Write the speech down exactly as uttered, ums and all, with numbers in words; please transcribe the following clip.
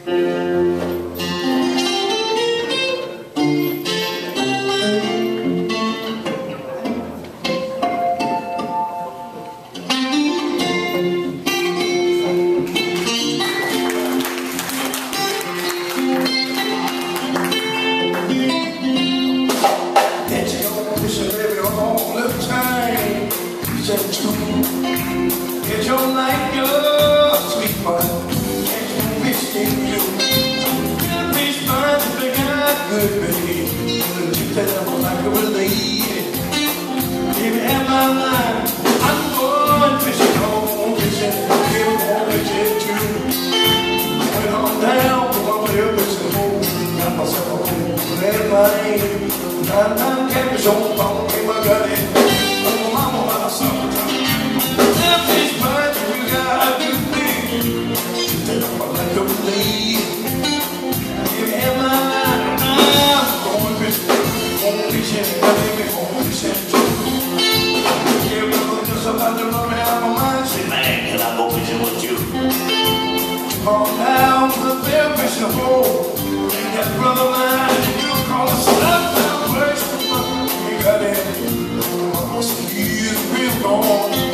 Get your life, your sweet fun. Get your fish in you. Get a fish fun to figure out good, baby. You tell them like a lady. If you have my life, I'm going fishing, home fishing, here home fishing too. Went on down to my little fishing hole. Got myself a hole in that lane. Nine nine catfish on the phone, came my gut in. Oh, mama, my son. Come down to the fair fishing hole. Ain't that brother mine and you call us up down place. You got it. He is real gone.